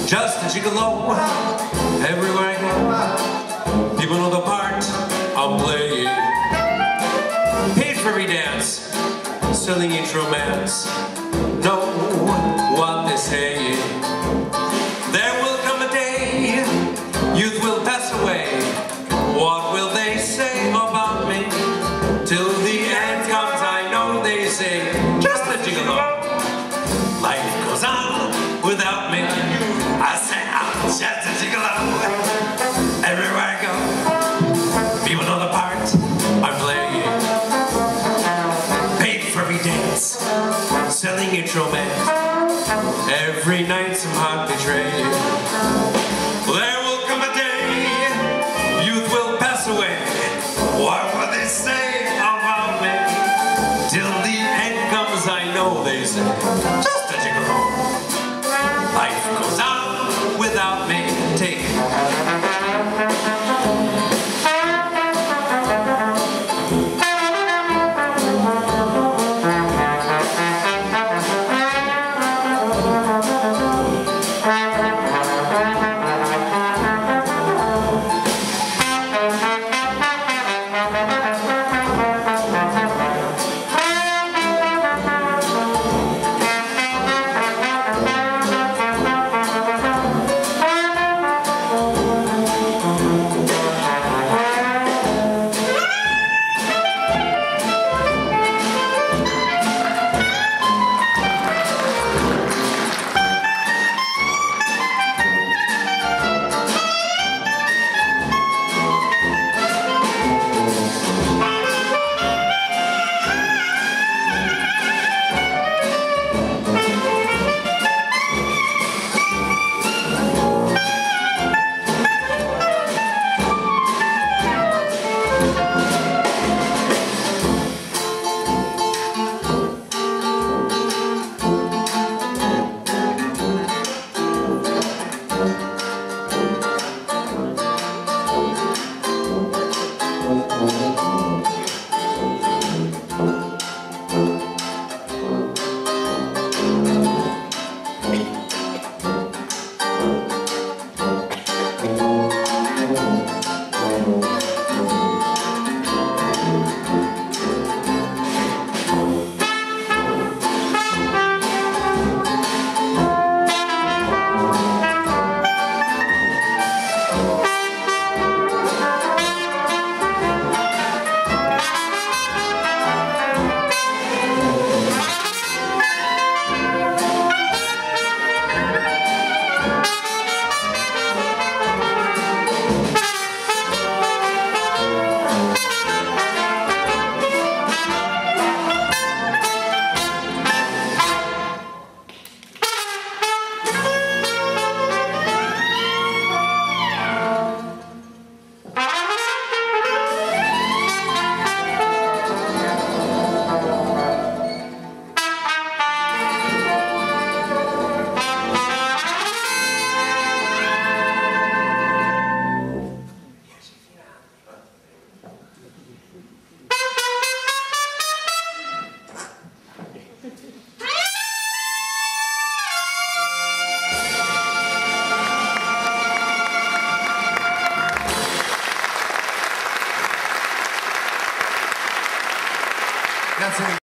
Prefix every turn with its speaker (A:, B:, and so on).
A: just a gigolo. Everywhere I go, people know the part I'm playing. Paid for every dance, selling each romance. Know what they say. There will come a day, youth will pass away. What will they say about me? Till the end comes, I know they say, just a gigolo. Life goes on without me. I say I'm just a gigolo. Everywhere I go, people know the part I'm playing. Paid for every dance, selling each romance. Every night some heart betrayed. There